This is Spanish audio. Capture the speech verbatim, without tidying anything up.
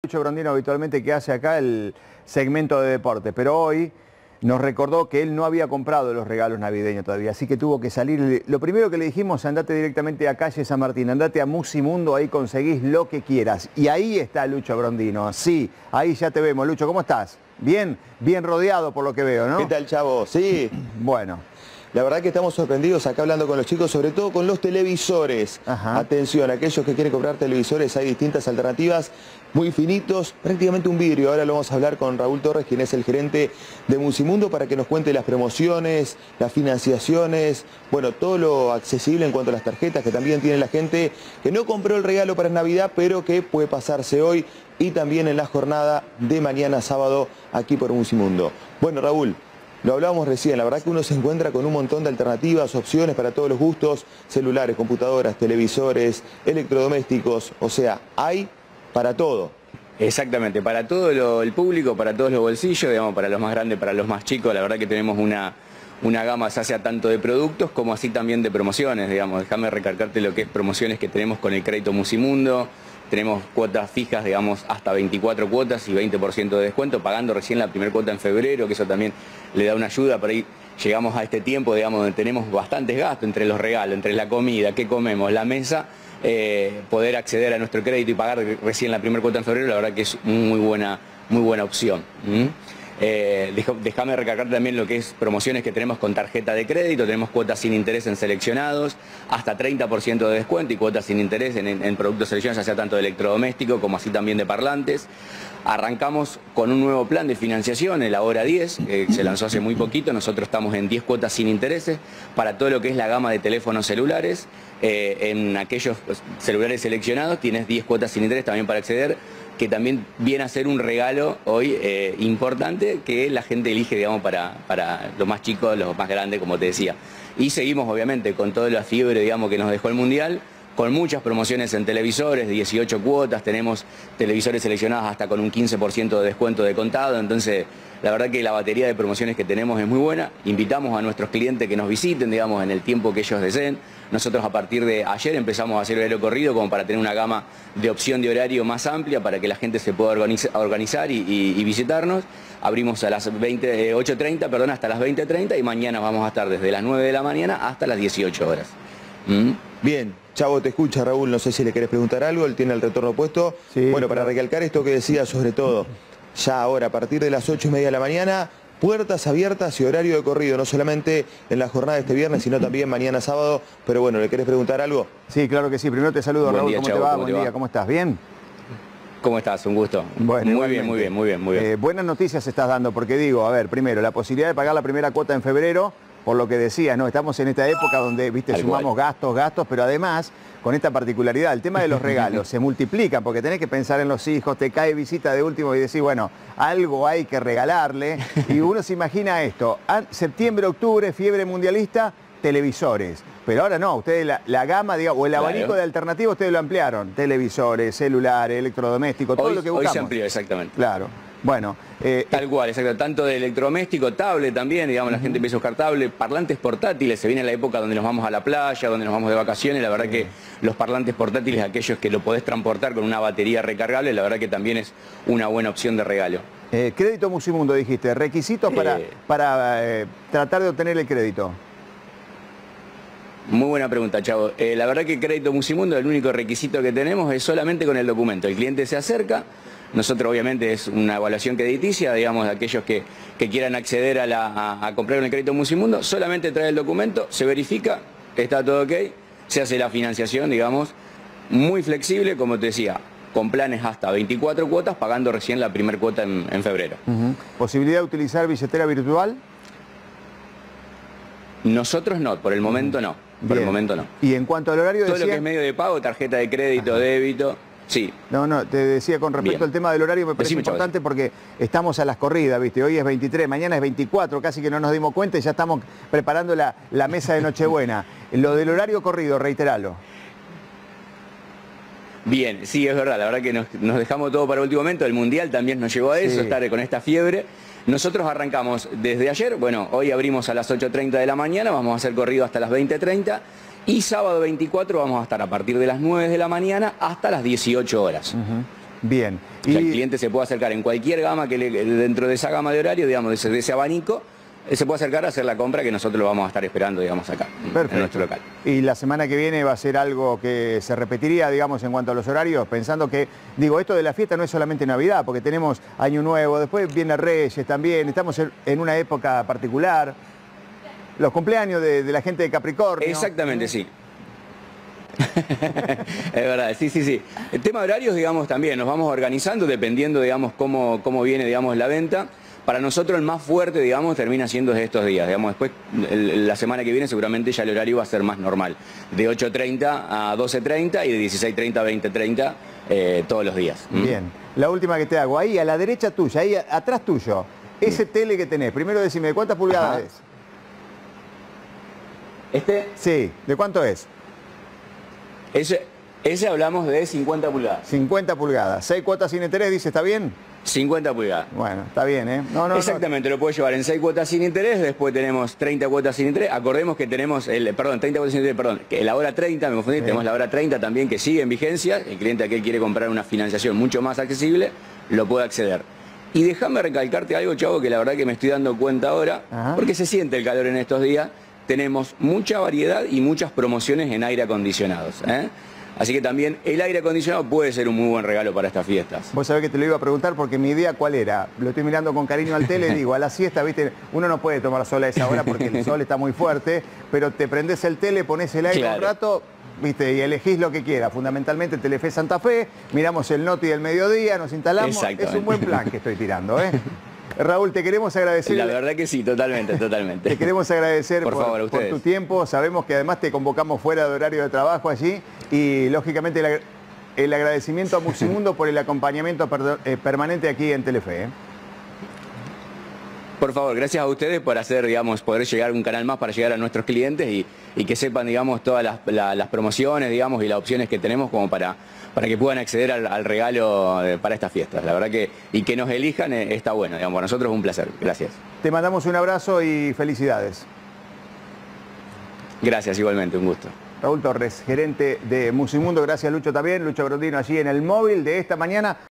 Lucho Brondino habitualmente que hace acá el segmento de deporte, pero hoy nos recordó que él no había comprado los regalos navideños todavía, así que tuvo que salir. Lo primero que le dijimos, andate directamente a calle San Martín, andate a Musimundo, ahí conseguís lo que quieras. Y ahí está Lucho Brondino, sí, ahí ya te vemos. Lucho, ¿cómo estás? Bien, bien rodeado por lo que veo, ¿no? ¿Qué tal, Chavo? Sí. Bueno. La verdad que estamos sorprendidos acá hablando con los chicos, sobre todo con los televisores. Ajá. Atención, aquellos que quieren comprar televisores, hay distintas alternativas, muy finitos, prácticamente un vidrio. Ahora lo vamos a hablar con Raúl Torres, quien es el gerente de Musimundo, para que nos cuente las promociones, las financiaciones, bueno, todo lo accesible en cuanto a las tarjetas que también tiene la gente que no compró el regalo para Navidad, pero que puede pasarse hoy y también en la jornada de mañana sábado aquí por Musimundo. Bueno, Raúl, lo hablábamos recién, la verdad que uno se encuentra con un montón de alternativas, opciones para todos los gustos, celulares, computadoras, televisores, electrodomésticos, o sea, hay para todo. Exactamente, para todo lo, el público, para todos los bolsillos, digamos, para los más grandes, para los más chicos, la verdad que tenemos una, una gama ya sea tanto de productos como así también de promociones, digamos. Déjame recalcarte lo que es promociones que tenemos con el crédito Musimundo. Tenemos cuotas fijas, digamos, hasta veinticuatro cuotas y veinte por ciento de descuento, pagando recién la primera cuota en febrero, que eso también le da una ayuda. Por ahí llegamos a este tiempo, digamos, donde tenemos bastantes gastos entre los regalos, entre la comida, qué comemos, la mesa, eh, poder acceder a nuestro crédito y pagar recién la primera cuota en febrero, la verdad que es muy buena, muy buena opción. ¿Mm? Eh, déjame recargar también lo que es promociones que tenemos con tarjeta de crédito. Tenemos cuotas sin interés en seleccionados, hasta treinta por ciento de descuento y cuotas sin interés en, en, en productos seleccionados, ya sea tanto de electrodoméstico como así también de parlantes. Arrancamos con un nuevo plan de financiación, el Ahora diez, que se lanzó hace muy poquito. Nosotros estamos en diez cuotas sin intereses para todo lo que es la gama de teléfonos celulares. Eh, en aquellos celulares seleccionados tienes diez cuotas sin interés también para acceder, que también viene a ser un regalo hoy eh, importante que la gente elige, digamos, para, para los más chicos, los más grandes, como te decía. Y seguimos, obviamente, con toda la fiebre, digamos, que nos dejó el Mundial, con muchas promociones en televisores, dieciocho cuotas, tenemos televisores seleccionados hasta con un quince por ciento de descuento de contado, entonces la verdad que la batería de promociones que tenemos es muy buena. Invitamos a nuestros clientes que nos visiten, digamos, en el tiempo que ellos deseen. Nosotros a partir de ayer empezamos a hacer horario corrido como para tener una gama de opción de horario más amplia para que la gente se pueda organizar, organizar y, y, y visitarnos. Abrimos a las ocho treinta, perdón, hasta las veinte treinta y mañana vamos a estar desde las nueve de la mañana hasta las dieciocho horas. ¿Mm? Bien, Chavo te escucha, Raúl, no sé si le querés preguntar algo, él tiene el retorno puesto. Sí, bueno, para recalcar esto que decía sobre todo, ya ahora a partir de las ocho y media de la mañana, puertas abiertas y horario de corrido, no solamente en la jornada de este viernes, sino también mañana sábado. Pero bueno, ¿le querés preguntar algo? Sí, claro que sí. Primero te saludo, Buen Raúl. día, ¿Cómo Chavo, te va? ¿cómo Buen te día, va? ¿cómo estás? ¿Bien? ¿Cómo estás? Un gusto. Bueno, muy bien, muy bien, muy bien, muy bien. Eh, buenas noticias estás dando, porque digo, a ver, primero, la posibilidad de pagar la primera cuota en febrero, por lo que decías, ¿no? Estamos en esta época donde, viste, Tal sumamos cual. gastos, gastos, pero además, con esta particularidad, el tema de los regalos se multiplican, porque tenés que pensar en los hijos, te cae visita de último y decís, bueno, algo hay que regalarle, y uno se imagina esto, septiembre, octubre, fiebre mundialista, televisores. Pero ahora no, ustedes la, la gama, digamos, o el abanico Claro. de alternativas, ustedes lo ampliaron. Televisores, celulares, electrodomésticos, todo Hoy, lo que hoy buscamos. se amplió, exactamente. Claro. Bueno, eh, Tal cual, exacto. Tanto de electrodoméstico, tablet también, digamos, la gente empieza a buscar tablet, parlantes portátiles, se viene la época donde nos vamos a la playa, donde nos vamos de vacaciones, la verdad que los parlantes portátiles, aquellos que lo podés transportar con una batería recargable, la verdad que también es una buena opción de regalo. eh, crédito Musimundo, dijiste. Requisitos para, Eh. para eh, tratar de obtener el crédito. Muy buena pregunta, Chavo. Eh, la verdad que Crédito Musimundo, el único requisito que tenemos es solamente con el documento. El cliente se acerca, nosotros obviamente es una evaluación crediticia, digamos, de aquellos que, que quieran acceder a, la, a, a comprar el Crédito Musimundo, solamente trae el documento, se verifica, está todo ok, se hace la financiación, digamos, muy flexible, como te decía, con planes hasta veinticuatro cuotas, pagando recién la primera cuota en, en febrero. Uh-huh. ¿Posibilidad de utilizar billetera virtual? Nosotros no, por el momento no. Por Bien. el momento no. Y en cuanto al horario, Todo decía... lo que es medio de pago, tarjeta de crédito, Ajá. débito, sí. No, no, te decía con respecto Bien. al tema del horario, me parece Decime, importante porque estamos a las corridas, ¿viste? Hoy es veintitrés, mañana es veinticuatro, casi que no nos dimos cuenta y ya estamos preparando la, la mesa de Nochebuena. Lo del horario corrido, reiteralo. Bien, sí, es verdad, la verdad que nos, nos dejamos todo para último momento, el Mundial también nos llevó a eso, Sí. estar con esta fiebre. Nosotros arrancamos desde ayer, bueno, hoy abrimos a las ocho treinta de la mañana, vamos a hacer corrido hasta las veinte treinta y sábado veinticuatro vamos a estar a partir de las nueve de la mañana hasta las dieciocho horas. Uh-huh. Bien. Y Y el cliente se puede acercar en cualquier gama, que le, dentro de esa gama de horario, digamos, de ese, de ese abanico, él se puede acercar a hacer la compra que nosotros lo vamos a estar esperando, digamos, acá, perfecto. en nuestro local. Y la semana que viene va a ser algo que se repetiría, digamos, en cuanto a los horarios, pensando que, digo, esto de la fiesta no es solamente Navidad, porque tenemos Año Nuevo, después viene Reyes también, estamos en, en una época particular, los cumpleaños de, de la gente de Capricornio. Exactamente, sí. Es verdad, sí, sí, sí. El tema de horarios, digamos, también nos vamos organizando dependiendo, digamos, cómo, cómo viene, digamos, la venta. Para nosotros el más fuerte, digamos, termina siendo de estos días. Digamos, después, el, la semana que viene seguramente ya el horario va a ser más normal. De ocho treinta a doce treinta y de dieciséis treinta a veinte treinta eh, todos los días. ¿Mm? Bien. La última que te hago, ahí a la derecha tuya, ahí a- atrás tuyo, ese tele que tenés, primero decime, ¿de cuántas pulgadas Ajá. es? Este, Sí, ¿de cuánto es? ese, ese hablamos de cincuenta pulgadas. cincuenta pulgadas. seis cuotas sin interés, dice, ¿está bien? cincuenta pulgadas. Bueno, está bien, ¿eh? No, no, Exactamente, lo puedo llevar en seis cuotas sin interés, después tenemos treinta cuotas sin interés. Acordemos que tenemos, el, perdón, treinta cuotas sin interés, perdón, que la hora treinta, me confundí, Sí. tenemos la hora treinta también que sigue en vigencia. El cliente aquel quiere comprar una financiación mucho más accesible, lo puede acceder. Y déjame recalcarte algo, Chavo, que la verdad que me estoy dando cuenta ahora, Ajá. porque se siente el calor en estos días. Tenemos mucha variedad y muchas promociones en aire acondicionados, ¿eh? Así que también el aire acondicionado puede ser un muy buen regalo para estas fiestas. Vos sabés que te lo iba a preguntar porque mi idea cuál era. Lo estoy mirando con cariño al tele y digo, a la siesta, viste, uno no puede tomar sol a esa hora porque el sol está muy fuerte, pero te prendés el tele, pones el aire Claro. un rato, viste, y elegís lo que quieras. Fundamentalmente Telefe Santa Fe, miramos el Noti del mediodía, nos instalamos. Es Exactamente. un buen plan que estoy tirando, ¿eh? Raúl, te queremos agradecer. La verdad que sí, totalmente, totalmente. Te queremos agradecer Por por, favor, a por ustedes. tu tiempo. Sabemos que además te convocamos fuera de horario de trabajo allí y lógicamente el, ag- el agradecimiento a Musimundo por el acompañamiento per- eh, permanente aquí en Telefe. ¿eh? Por favor, gracias a ustedes por hacer, digamos, poder llegar a un canal más para llegar a nuestros clientes y, y que sepan, digamos, todas las, la- las promociones, digamos, y las opciones que tenemos como para, para que puedan acceder al, al regalo eh, para estas fiestas. La verdad que, y que nos elijan eh, está bueno, digamos, para nosotros es un placer. Gracias. Te mandamos un abrazo y felicidades. Gracias, igualmente, un gusto. Raúl Torres, gerente de Musimundo. Gracias, Lucho, también. Lucho Grondino allí en el móvil de esta mañana.